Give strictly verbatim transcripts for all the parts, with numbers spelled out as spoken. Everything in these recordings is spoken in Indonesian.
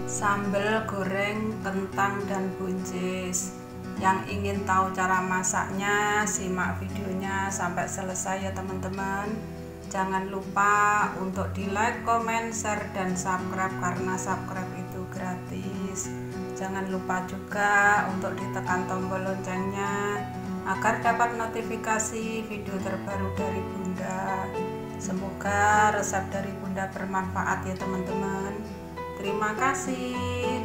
Sambal goreng kentang dan buncis. Yang ingin tahu cara masaknya, simak videonya sampai selesai ya teman-teman. Jangan lupa untuk di like, comment, share, dan subscribe karena subscribe itu gratis. Jangan lupa juga untuk ditekan tombol loncengnya agar dapat notifikasi video terbaru dari Bunda. Semoga resep dari Bunda bermanfaat ya teman-teman. Terima kasih.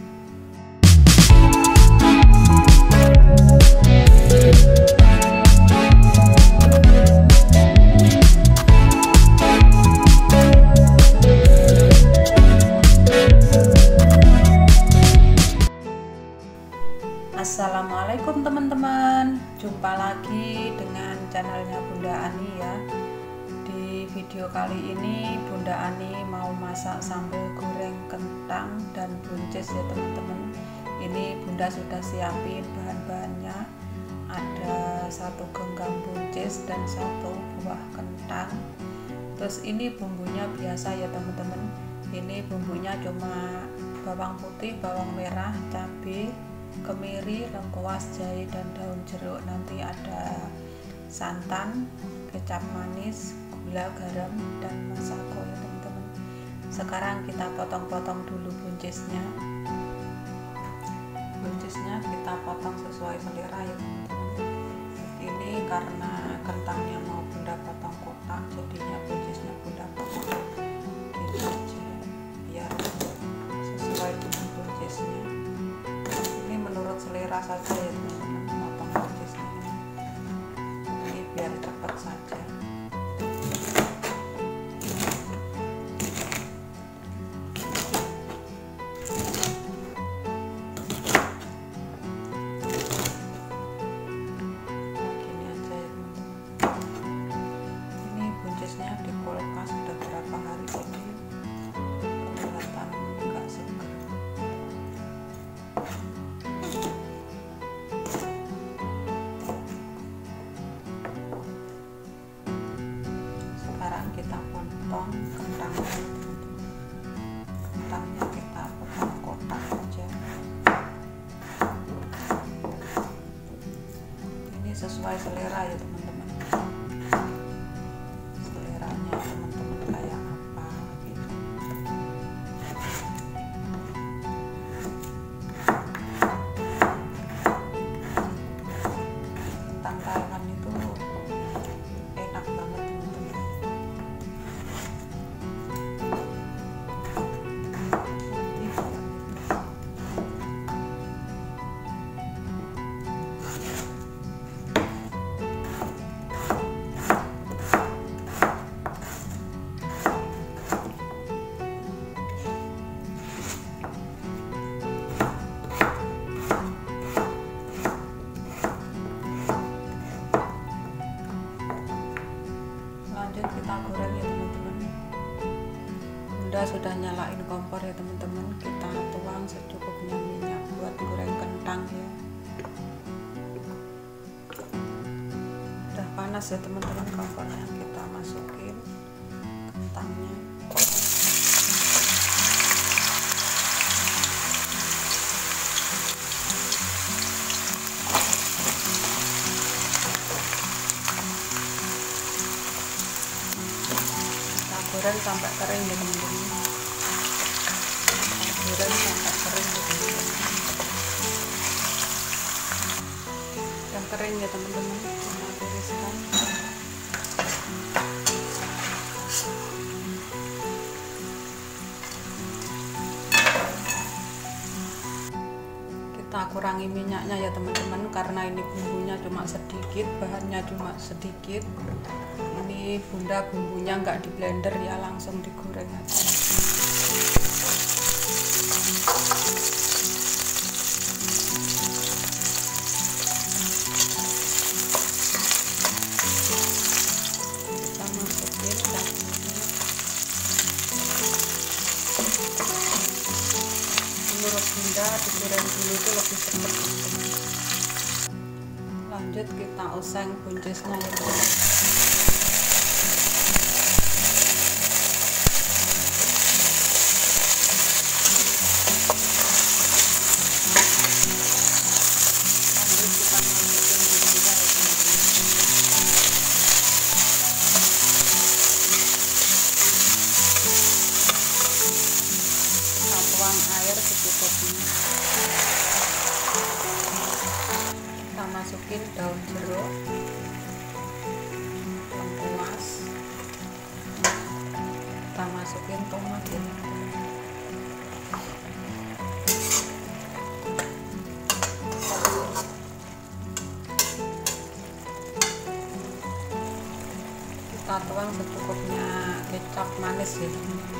Assalamualaikum teman-teman, jumpa lagi dengan channelnya Bunda Ani ya. Di video kali ini Bunda Ani mau masak sambal goreng kentang dan buncis ya teman-teman. Ini Bunda sudah siapin bahan-bahannya, ada satu genggam buncis dan satu buah kentang. Terus ini bumbunya biasa ya teman-teman, ini bumbunya cuma bawang putih, bawang merah, cabai, kemiri, lengkuas, jahe, dan daun jeruk. Nanti ada santan, kecap manis, gula, garam, dan masako ya teman-teman. Sekarang kita potong-potong dulu buncisnya. Buncisnya kita potong sesuai selera ya teman-teman. Ini karena kentangnya mau Bunda potong kotak, jadinya buncisnya Bunda potong gitu aja biar sesuai dengan buncisnya. Ini menurut selera saja ya teman-teman, potong buncisnya ini biar cepat saja. Di kulkas sudah berapa hari ini kelihatan enggak seger. Sekarang kita potong kentangnya. Kentangnya kita potong kotak aja. Ini sesuai selera ya teman-teman. Teman-teman kayak apa gitu. Kentang Taiwan itu enak banget teman-teman. Lanjut kita goreng ya teman-teman. Bunda sudah nyalain kompor ya teman-teman. Kita tuang secukupnya minyak buat goreng kentang ya. Udah panas ya teman-teman kompornya, kita masukin kentangnya. Goreng sampai kering ya teman-teman. Goreng sampai kering ya teman-teman. Dan kering ya teman-teman. Kita tiriskan. Kita kurangi minyaknya ya teman-teman, karena ini bumbunya cuma sedikit, bahannya cuma sedikit. Ini Bunda bumbunya nggak di blender ya, langsung digoreng aja. Kita masukin dagingnya. Menurut Bunda digoreng dulu itu lebih cepat teman-teman. Lanjut kita oseng buncisnya ya teman-teman. air secukupnya. Kita masukin daun jeruk, lengkuas, kita masukin tomat ya. Kita tuang secukupnya kecap manis ya.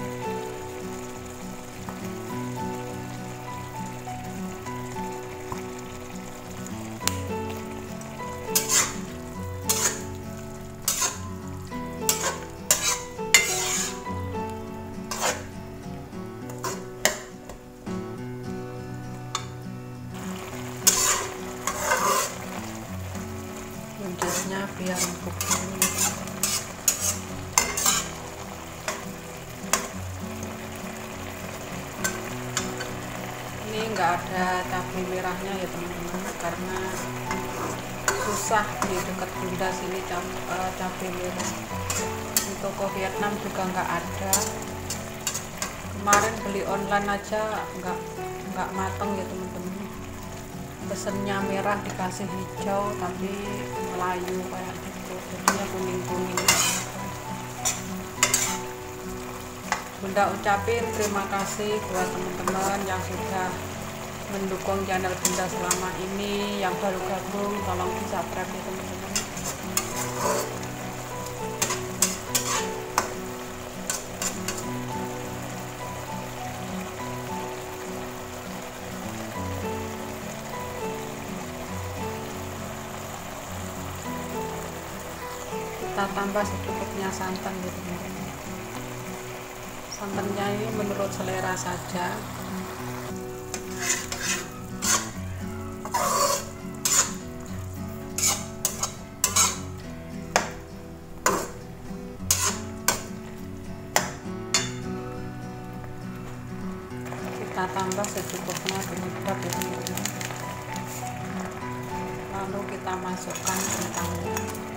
Kuncisnya biar empuk dulu. Ini enggak ada cabai merahnya ya teman-teman, karena susah di dekat Bunda sini cabai merah. Di toko Vietnam juga enggak ada. Kemarin beli online aja enggak enggak mateng ya teman-teman. Pesennya merah dikasih hijau tapi melayu kayak gitu, jadinya kuning-kuning. Bunda ucapin terima kasih buat teman-teman yang sudah mendukung channel Bunda selama ini. Yang baru gabung tolong di subscribe ya teman-teman. Kita tambah secukupnya santan ya teman-teman. Santannya ini menurut selera saja. Kita tambah secukupnya penyedap ya teman-teman. Lalu kita masukkan kentangnya.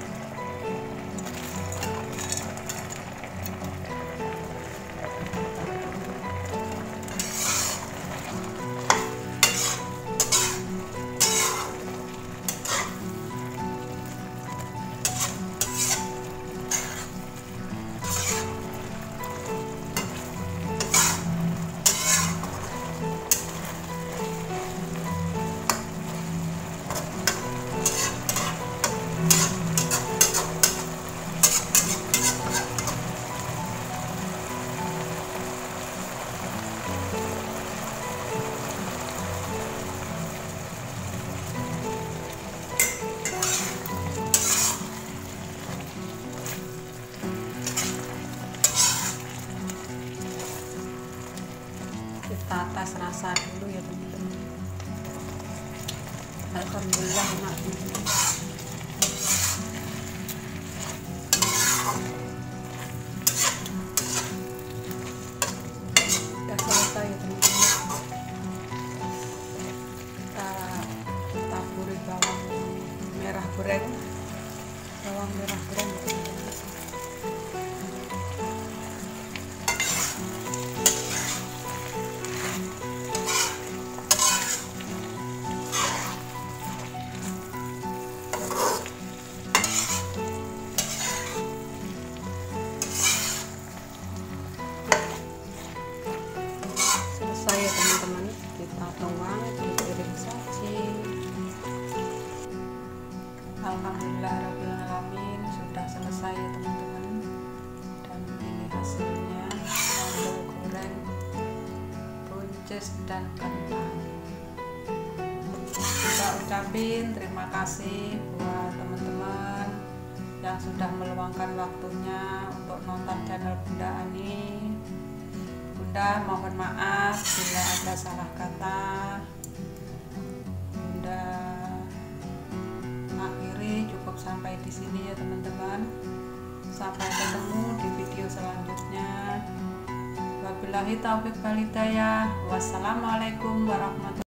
Kita tes rasa dulu ya teman-teman. Alhamdulillah enak. Udah selesai ya teman-teman. Kita taburi bawang merah goreng, bawang merah goreng ya teman-teman. Saya teman-teman, kita tuang di piring saji. Alhamdulillahirrahmanirrahim, sudah selesai ya teman-teman. Dan ini hasilnya, sambal goreng buncis dan kentang. Kita ucapin terima kasih buat teman-teman yang sudah meluangkan waktunya untuk nonton channel Bunda Ani. Bunda mohon maaf bila ada salah kata. Bunda akhiri cukup sampai di sini ya teman-teman. Sampai ketemu di video selanjutnya. Wabillahi taufiq wal hidayah. Wassalamualaikum warahmatullahi wabarakatuh.